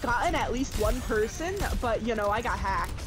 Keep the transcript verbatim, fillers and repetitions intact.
gotten at least one person, but, you know, I got hacked.